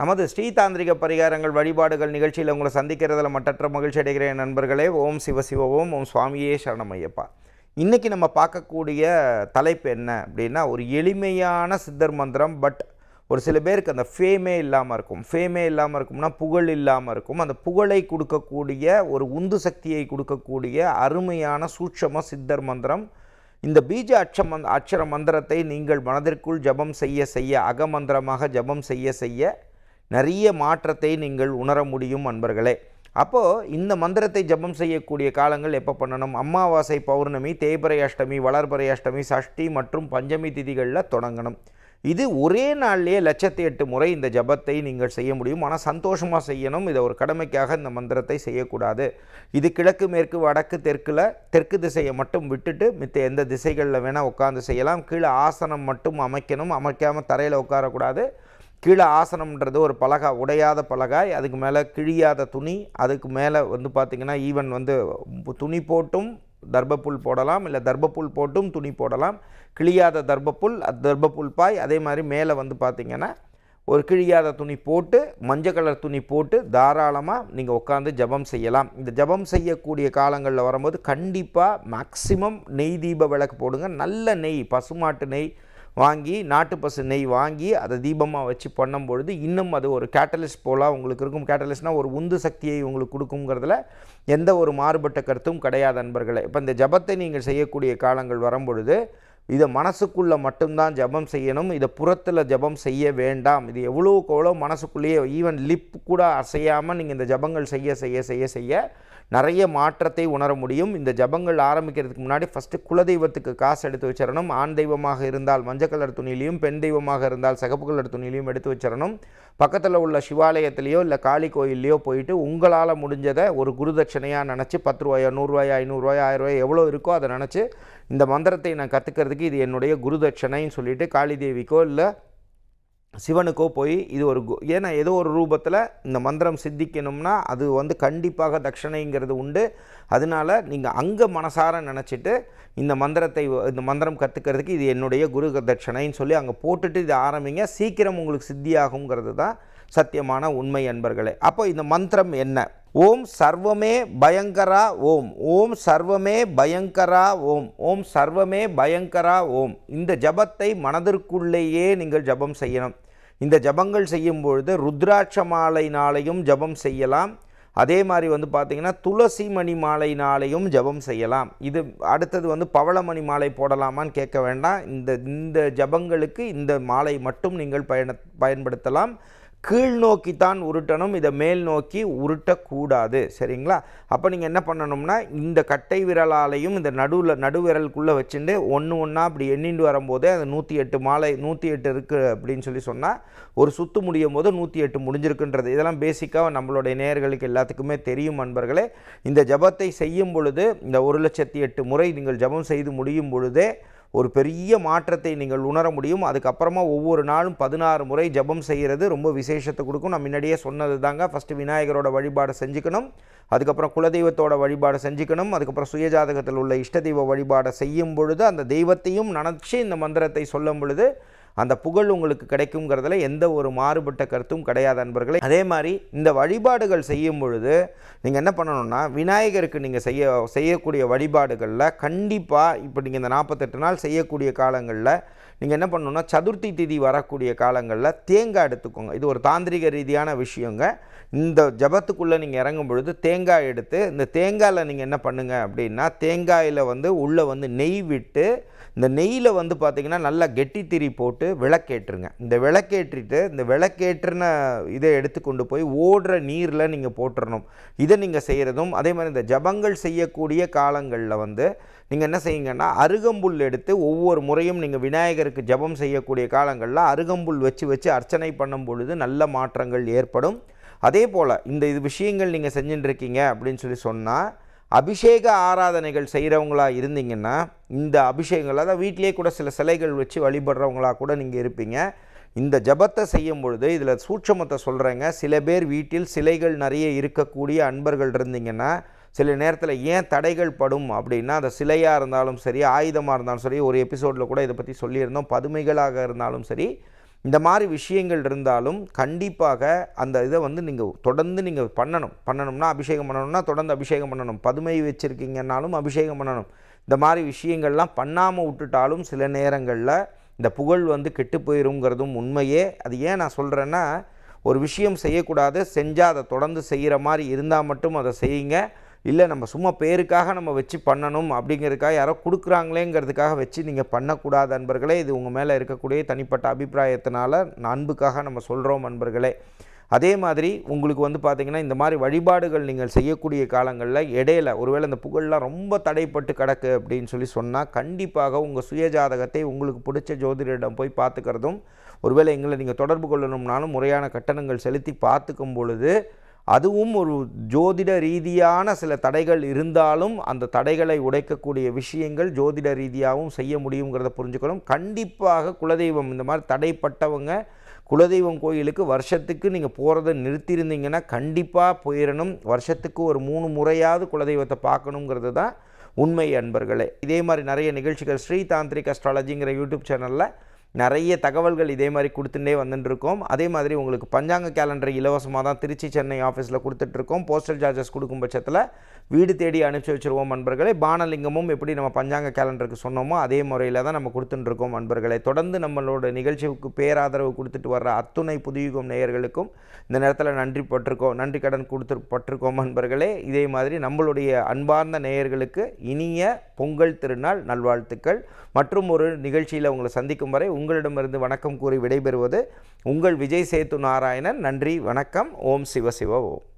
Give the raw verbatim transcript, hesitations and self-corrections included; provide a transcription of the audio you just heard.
நமது ஸ்ரீ தாந்திரிக பரிகாரங்கள் வழிபாடுகள் நிகழ்ச்சியில் உங்களை சந்திக்கிறதுல மட்டற்ற மகிழ்ச்சி அடைகிறேன் நண்பர்களே. ஓம் சிவ சிவ ஓம் ஓம் சுவாமியே சரணமையப்பா. இன்றைக்கி நம்ம பார்க்கக்கூடிய தலைப்பு என்ன அப்படின்னா, ஒரு எளிமையான சித்தர் மந்திரம். பட் ஒரு சில பேருக்கு அந்த ஃபேமே இல்லாமல் இருக்கும். ஃபேமே இல்லாமல் இருக்கும்னா புகழ் இல்லாமல் இருக்கும். அந்த புகழை கொடுக்கக்கூடிய ஒரு உந்து சக்தியை கொடுக்கக்கூடிய அருமையான சூட்சம சித்தர் மந்திரம். இந்த பீஜ அச்ச மந் அட்சர மந்திரத்தை நீங்கள் மனதிற்குள் ஜபம் செய்ய செய்ய, அகமந்திரமாக ஜபம் செய்ய செய்ய நிறைய மாற்றத்தை நீங்கள் உணர முடியும் அன்பர்களே. அப்போது இந்த மந்திரத்தை ஜபம் செய்யக்கூடிய காலங்கள் எப்போ பண்ணணும்? அமாவாசை, பௌர்ணமி, தேய்பிறை அஷ்டமி, வளர்பிறை அஷ்டமி, சஷ்டி மற்றும் பஞ்சமி திதிகளில் தொடங்கணும். இது ஒரே நாள்லேயே லட்சத்தி எட்டு முறை இந்த ஜபத்தை நீங்கள் செய்ய முடியும். ஆனால் சந்தோஷமாக செய்யணும். இதை ஒரு கடமைக்காக இந்த மந்திரத்தை செய்யக்கூடாது. இது கிழக்கு, மேற்கு, வடக்கு, தெற்கில் தெற்கு திசையை மட்டும் விட்டுட்டு மித்த எந்த திசைகளில் வேணால் உட்காந்து செய்யலாம். கீழே ஆசனம் மட்டும் அமைக்கணும். அமைக்காமல் தரையில் உட்காரக்கூடாது. கீழே ஆசனம்ன்றது ஒரு பலகா, உடையாத பலகாய், அதுக்கு மேலே கிழியாத துணி, அதுக்கு மேலே வந்து பார்த்திங்கன்னா ஈவன் வந்து துணி போட்டும் தர்பப்புல் போடலாம், இல்லை தர்பப்புல் போட்டும் துணி போடலாம். கிழியாத தர்பப்புல், அது தர்பப்புல் பாய். அதே மாதிரி மேலே வந்து பார்த்திங்கன்னா ஒரு கிழியாத துணி போட்டு, மஞ்சள் கலர் துணி போட்டு தாராளமாக நீங்கள் உட்காந்து ஜபம் செய்யலாம். இந்த ஜபம் செய்யக்கூடிய காலங்களில் வரும்போது கண்டிப்பாக மேக்சிமம் நெய் தீப விளக்கு போடுங்க. நல்ல நெய், பசுமாட்டு நெய் வாங்கி, நாட்டு பசு நெய் வாங்கி அதை தீபமாக வச்சு பண்ணும்பொழுது இன்னும் அது ஒரு கேட்டலிஸ்ட் போல் உங்களுக்கு இருக்கும். கேட்டலிஸ்ட்னால் ஒரு உந்து சக்தியை உங்களுக்கு கொடுக்குங்கிறதுல எந்த ஒரு மாறுபட்ட கருத்தும் கிடையாது அன்பர்களே. இப்போ இந்த ஜபத்தை நீங்கள் செய்யக்கூடிய காலங்கள் வரும்பொழுது இதை மனசுக்குள்ளே மட்டும்தான் ஜபம் செய்யணும். இதை புறத்தில் ஜபம் செய்ய வேண்டாம். இது எவ்வளோக்கு எவ்வளோ மனசுக்குள்ளேயே ஈவன் லிப் கூட அசையாமல் நீங்கள் இந்த ஜபங்கள் செய்ய செய்ய செய்ய செய்ய நிறைய மாற்றத்தை உணர முடியும். இந்த ஜபங்கள் ஆரம்பிக்கிறதுக்கு முன்னாடி ஃபஸ்ட்டு குலதெய்வத்துக்கு காசு எடுத்து வச்சிடணும். ஆண் தெய்வமாக இருந்தால் மஞ்சள் கலர் துணியிலையும், பெண் தெய்வமாக இருந்தால் சிகப்பு கலர் துணியிலையும் எடுத்து வச்சிடணும். பக்கத்தில் உள்ள சிவாலயத்திலையோ இல்லை காளி கோயில்லையோ போயிட்டு உங்களால் முடிஞ்சதை ஒரு குருதட்சணையாக நினச்சி பத்து ரூபாயோ நூறுரூவாயா ஐநூறுரூவாயா ஆயிரம் ரூபாய் எவ்வளோ இருக்கோ அதை நினச்சி இந்த மந்திரத்தை நான் கற்றுக்கிறதுக்கு இது என்னுடைய குருதட்சணைன்னு சொல்லிவிட்டு காளி தேவிக்கோ இல்லை சிவனுக்கோ போய் இது ஒரு ஏன்னா ஏதோ ஒரு ரூபத்தில் இந்த மந்திரம் சித்திக்கணும்னா அது வந்து கண்டிப்பாக தட்சணைங்கிறது உண்டு. அதனால் நீங்கள் அங்கே மனசார நினச்சிட்டு இந்த மந்திரத்தை இந்த மந்திரம் கற்றுக்கிறதுக்கு இது என்னுடைய குரு தட்சணைன்னு சொல்லி அங்கே போட்டுட்டு இதை ஆரம்பிங்க. சீக்கிரம் உங்களுக்கு சித்தியாகுங்கிறது தான் சத்தியமான உண்மை அன்பர்களே. அப்போ இந்த மந்திரம் என்ன? ஓம் சர்வமே பயங்கரா ஓம், ஓம் சர்வமே பயங்கரா ஓம், ஓம் சர்வமே பயங்கரா ஓம். இந்த ஜபத்தை மனதிற்குள்ளேயே நீங்கள் ஜபம் செய்யணும். இந்த ஜபங்கள் செய்யும் பொழுது ருத்ராட்ச மாலைனாலையும் ஜபம் செய்யலாம். அதே மாதிரி வந்து பார்த்திங்கன்னா துளசி மணி மாலைனாலையும் ஜபம் செய்யலாம். இது அடுத்தது வந்து பவளமணி மாலை போடலாமான்னு கேட்க வேண்டாம். இந்த இந்த ஜபங்களுக்கு இந்த மாலை மட்டும் நீங்கள் பயன பயன்படுத்தலாம். கீழ் நோக்கித்தான் உருட்டணும். இதை மேல் நோக்கி உருட்டக்கூடாது. சரிங்களா? அப்போ நீங்கள் என்ன பண்ணணும்னா இந்த கட்டை விரலாலையும் இந்த நடுவில் நடுவிரலுக்குள்ளே வச்சுட்டு ஒன்று ஒன்றா அப்படி எண்ணிண்டு வரும்போதே அது நூற்றி எட்டு மாலை நூற்றி எட்டு இருக்குது அப்படின்னு சொல்லி சொன்னால் ஒரு சுற்று முடியும் போது நூற்றி எட்டு முடிஞ்சிருக்குன்றது இதெல்லாம் பேசிக்காக நம்மளுடைய நேயர்களுக்கு எல்லாத்துக்குமே தெரியும் அன்பர்களே. இந்த ஜபத்தை செய்யும் பொழுது இந்த ஒரு லட்சத்தி எட்டு முறை நீங்கள் ஜபம் செய்து முடியும் பொழுதே ஒரு பெரிய மாற்றத்தை நீங்கள் உணர முடியும். அதுக்கப்புறமா ஒவ்வொரு நாளும் பதினாறு முறை ஜபம் செய்கிறது ரொம்ப விசேஷத்தை கொடுக்கும். நான் முன்னாடியே சொன்னது தாங்க. ஃபஸ்ட்டு விநாயகரோட வழிபாடு செஞ்சுக்கணும், அதுக்கப்புறம் குலதெய்வத்தோட வழிபாடு செஞ்சுக்கணும், அதுக்கப்புறம் சுயஜாதகத்தில் உள்ள இஷ்ட தெய்வ வழிபாடை செய்யும் பொழுது அந்த தெய்வத்தையும் நினச்சி இந்த மந்திரத்தை சொல்லும் பொழுது அந்த புகழ் உங்களுக்கு கிடைக்குங்கிறதுல எந்த ஒரு மாறுபட்ட கருத்தும் கிடையாது அன்பர்களே. அதே மாதிரி இந்த வழிபாடுகள் செய்யும் பொழுது நீங்கள் என்ன பண்ணணும்னா விநாயகருக்கு நீங்கள் செய்ய செய்யக்கூடிய வழிபாடுகளில் கண்டிப்பாக இப்போ நீங்கள் இந்த நாற்பத்தெட்டு நாள் செய்யக்கூடிய காலங்களில் நீங்கள் என்ன பண்ணணும்னா சதுர்த்தி திதி வரக்கூடிய காலங்களில் தேங்காய் எடுத்துக்கோங்க. இது ஒரு தாந்திரிக ரீதியான விஷயங்க. இந்த ஜபத்துக்குள்ளே நீங்கள் இறங்கும் பொழுது தேங்காய் எடுத்து இந்த தேங்காயில் நீங்கள் என்ன பண்ணுங்கள் அப்படின்னா தேங்காயில் வந்து உள்ளே வந்து நெய் விட்டு இந்த நெய்யில் வந்து பார்த்திங்கன்னா நல்லா கெட்டி திரி போட்டு விளக்கேற்றுங்க. இந்த விளக்கேற்றிட்டு இந்த விளக்கேற்றின இதை எடுத்து கொண்டு போய் ஓடுற நீரில் நீங்கள் போட்டுறணும். இதை நீங்கள் செய்கிறதும் அதே மாதிரி இந்த ஜபங்கள் செய்யக்கூடிய காலங்களில் வந்து நீங்கள் என்ன செய்யுங்கன்னா அருகம்புல் எடுத்து ஒவ்வொரு முறையும் நீங்கள் விநாயகருக்கு ஜபம் செய்யக்கூடிய காலங்களில் அருகம்புல் வச்சு வச்சு அர்ச்சனை பண்ணும் பொழுது நல்ல மாற்றங்கள் ஏற்படும். அதே போல் இந்த இது விஷயங்கள் நீங்கள் செஞ்சுட்டுருக்கீங்க அப்படின்னு சொல்லி சொன்னால் அபிஷேக ஆராதனைகள் செய்கிறவங்களா இருந்தீங்கன்னா இந்த அபிஷேகங்கள் அதாவது வீட்டிலே கூட சில சிலைகள் வச்சு வழிபடுறவங்களா கூட நீங்கள் இருப்பீங்க. இந்த ஜபத்தை செய்யும் பொழுது இதில் சூட்சமத்தை சொல்கிறேங்க. சில பேர் வீட்டில் சிலைகள் நிறைய இருக்கக்கூடிய அன்பர்கள் இருந்தீங்கன்னா சில நேரத்தில் ஏன் தடைகள் படும் அப்படின்னா அந்த சிலையாக இருந்தாலும் சரி, ஆயுதமாக இருந்தாலும் சரி, ஒரு எபிசோடில் கூட இதை பற்றி சொல்லியிருந்தோம். பதுமைகளாக இருந்தாலும் சரி, இந்த மாதிரி விஷயங்கள் இருந்தாலும் கண்டிப்பாக அந்த இதை வந்து நீங்கள் தொடர்ந்து நீங்கள் பண்ணணும். பண்ணணும்னா அபிஷேகம் பண்ணணும்னா தொடர்ந்து அபிஷேகம் பண்ணணும். பதுமை வச்சுருக்கீங்கன்னாலும் அபிஷேகம் பண்ணணும். இந்த மாதிரி விஷயங்கள்லாம் பண்ணாமல் விட்டுட்டாலும் சில நேரங்களில் இந்த புகழ் வந்து கெட்டு போயிருங்கிறதும் உண்மையே. அது ஏன் நான் சொல்கிறேன்னா, ஒரு விஷயம் செய்யக்கூடாது, செஞ்சால் அதை தொடர்ந்து செய்கிற மாதிரி இருந்தால் மட்டும் அதை செய்யுங்க. இல்லை நம்ம சும்மா பேருக்காக நம்ம வச்சு பண்ணணும் அப்படிங்கிறதுக்காக யாரோ கொடுக்குறாங்களேங்கிறதுக்காக வச்சு நீங்கள் பண்ணக்கூடாது அன்பர்களே. இது உங்கள் மேலே இருக்கக்கூடிய தனிப்பட்ட அபிப்பிராயத்தினால அன்புக்காக நம்ம சொல்கிறோம் அன்பர்களே. அதே மாதிரி உங்களுக்கு வந்து பார்த்திங்கன்னா இந்த மாதிரி வழிபாடுகள் நீங்கள் செய்யக்கூடிய காலங்களில் இடையில ஒருவேளை இந்த புகழெலாம் ரொம்ப தடைப்பட்டு கிடக்கு அப்படின்னு சொல்லி சொன்னால் கண்டிப்பாக உங்கள் சுயஜாதகத்தை உங்களுக்கு பிடிச்ச ஜோதிடரிடம் போய் பார்த்துக்கிறதும், ஒருவேளை எங்களை நீங்கள் தொடர்பு கொள்ளணும்னாலும் முறையான கட்டணங்கள் செலுத்தி பார்த்துக்கும் பொழுது அதுவும் ஒரு ஜோதிட ரீதியான சில தடைகள் இருந்தாலும் அந்த தடைகளை உடைக்கக்கூடிய விஷயங்கள் ஜோதிட ரீதியாகவும் செய்ய முடியுங்கிறத புரிஞ்சுக்கணும். கண்டிப்பாக குலதெய்வம் இந்த மாதிரி தடைப்பட்டவங்க குலதெய்வம் கோயிலுக்கு வருஷத்துக்கு நீங்கள் போகிறத நிறுத்தியிருந்தீங்கன்னா கண்டிப்பாக போயிடணும். வருஷத்துக்கு ஒரு மூணு முறையாவது குலதெய்வத்தை பார்க்கணுங்கிறது தான் உண்மை அன்பர்களே. இதே மாதிரி நிறைய நிகழ்ச்சிகள் ஸ்ரீ தாந்திரிக் அஸ்ட்ராலஜிங்கிற யூடியூப் சேனலில் நிறைய தகவல்கள் இதே மாதிரி கொடுத்துட்டே வந்துட்டுருக்கோம். அதே மாதிரி உங்களுக்கு பஞ்சாங்க கேலண்டர் இலவசமாக தான் திருச்சி சென்னை ஆஃபீஸில் கொடுத்துட்ருக்கோம். போஸ்டல் சார்ஜஸ் கொடுக்கும் பட்சத்தில் வீடு தேடி அனுப்பிச்சி வச்சுருவோம் அன்பர்களே. பானலிங்கமும் எப்படி நம்ம பஞ்சாங்க கேலண்டருக்கு சொன்னோமோ அதே முறையில் தான் நம்ம கொடுத்துட்டுருக்கோம் அன்பர்களே. தொடர்ந்து நம்மளோட நிகழ்ச்சிக்கு பேராதரவு கொடுத்துட்டு வர்ற அத்துணை புதுயுகம் நேயர்களுக்கும் இந்த நேரத்தில் நன்றி பட்டிருக்கோம் நன்றி கடன் கொடுத்து பட்டிருக்கோம் அன்பர்களே. இதே மாதிரி நம்மளுடைய அன்பார்ந்த நேயர்களுக்கு இனிய பொங்கல் திருநாள் நல்வாழ்த்துக்கள். மற்றும் ஒரு நிகழ்ச்சியில் உங்களை சந்திக்கும் வரை உங்களிடமிருந்து வணக்கம் கூறி விடைபெறுவது உங்கள் விஜய் சேத்து நாராயணன். நன்றி, வணக்கம். ஓம் சிவ சிவ ஓம்.